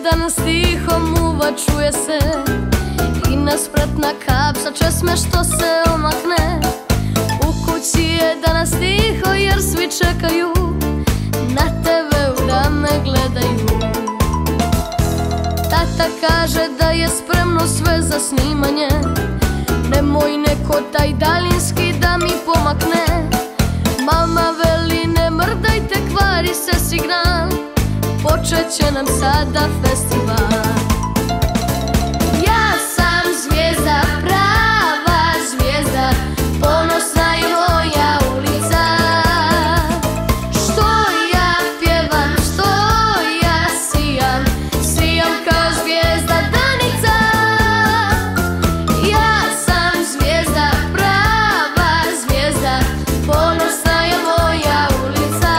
Jedan stihom uva čuje se i nespretna kap sa česme što se omakne. U kući je danas tiho jer svi čekaju na TV-u da me gledaju. Tata kaže da je spremno sve za snimanje, nemoj neko taj daljinski da mi pomakne. Mama veli ne mrdajte, kvari se signal, počet će nam sada festival. Ja sam zvijezda, prava zvijezda, ponosna je moja ulica. Što ja pjevam, što ja sijam, sijam kao zvijezda Danica. Ja sam zvijezda, prava zvijezda, ponosna je moja ulica.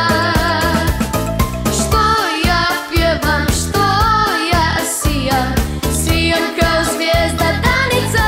Što ja pjevam, što ja sijam, sijam kao zvijezda Danica.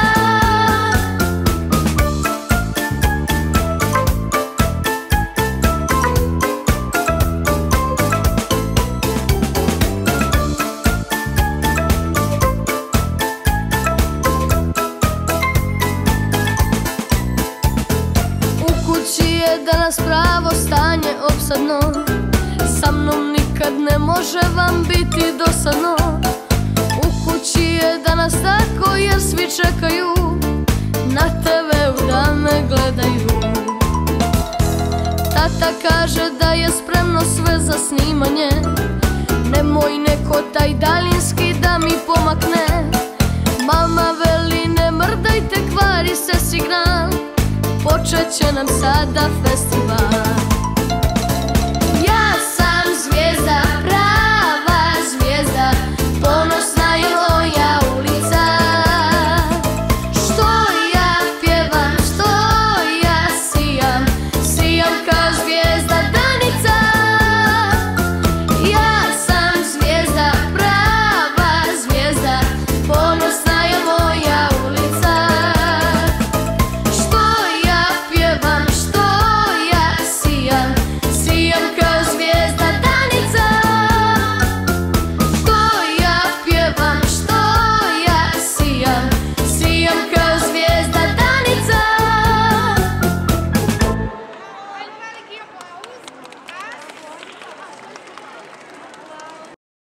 U kući je danas pravo stanje opsadno, sa mnom nikad ne može vam biti dosadno. U kući je danas tako jer svi čekaju na TV-u da me gledaju. Tata kaže da je spremno sve za snimanje, nemoj neko taj daljinski da mi pomakne. Mama veli ne mrdajte, kvari se signal, počet će nam sada festival.